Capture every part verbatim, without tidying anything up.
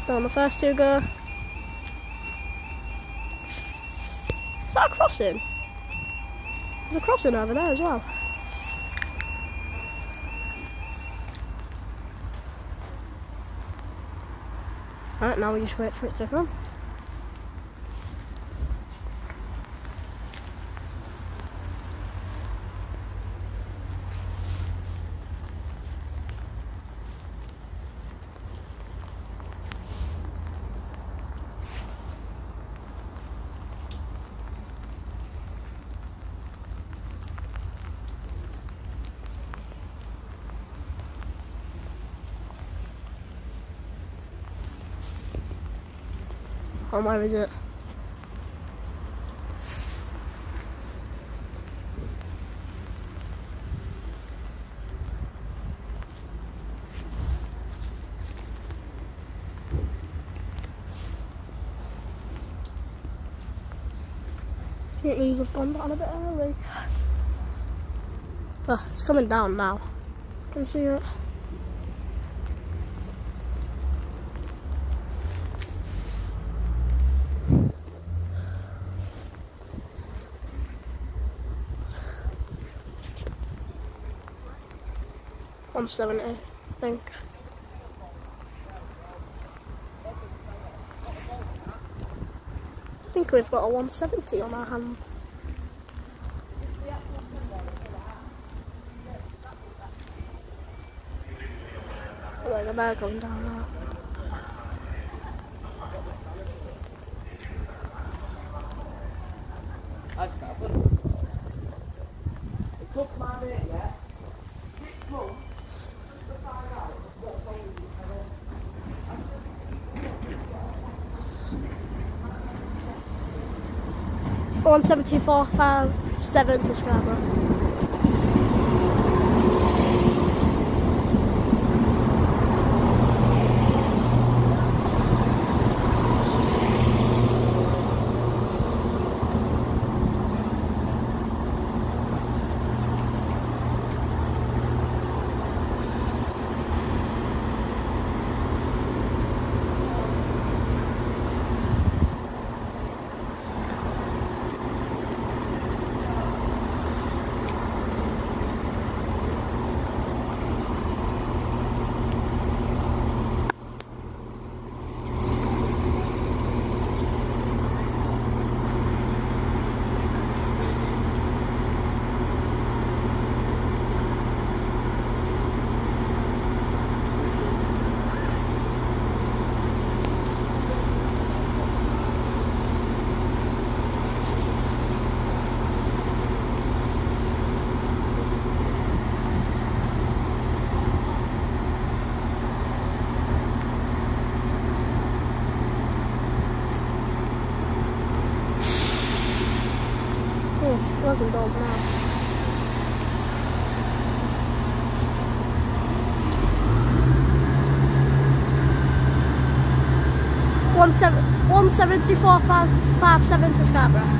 Down the first two go. Is that a crossing? There's a crossing over there as well. Right, now we just wait for it to come. Oh, where is it? I think these have gone down a bit early. Oh, it's coming down now. I can see it. one seventy, I think. I think we've got a one seventy on our hands. Look at that going down now. one seventy-four five seven to Scarborough. Closing doors now. One seven one seventy four five five seven to Scarborough.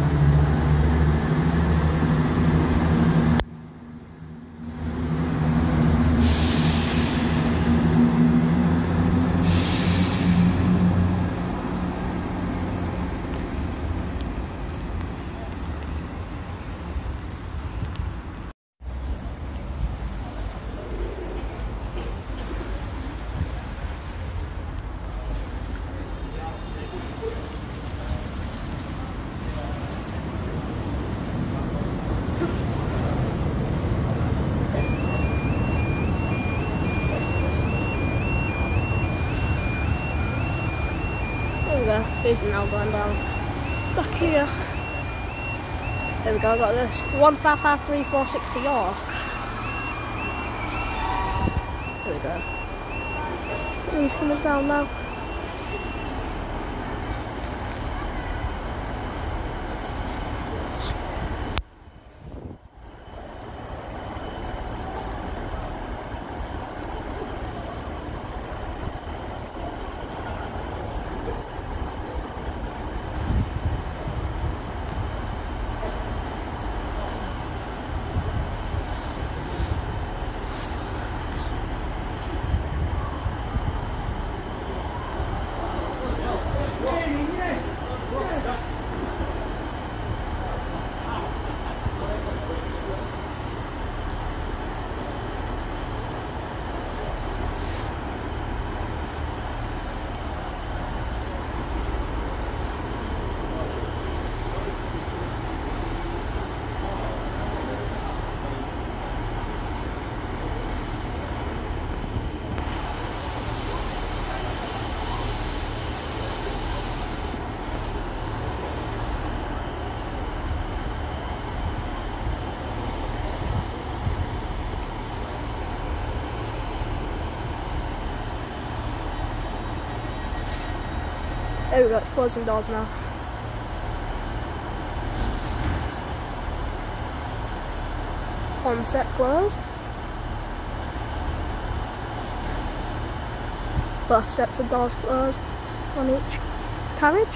These are now going down back here. There we go, I got this. one five five three four six to York. There we go. He's coming down now. There we go, it's closing doors now. One set closed. Both sets of doors closed on each carriage.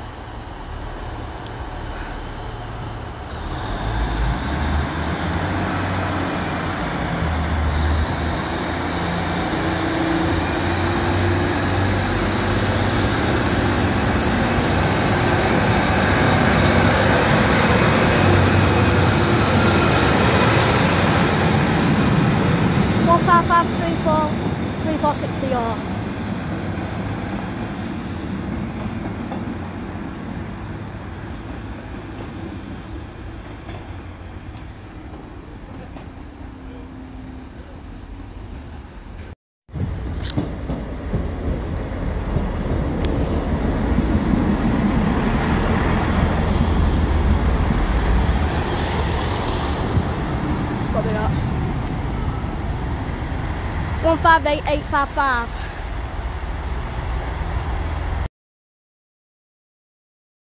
one five five three four three four sixty or what we got? one five eight eight five five.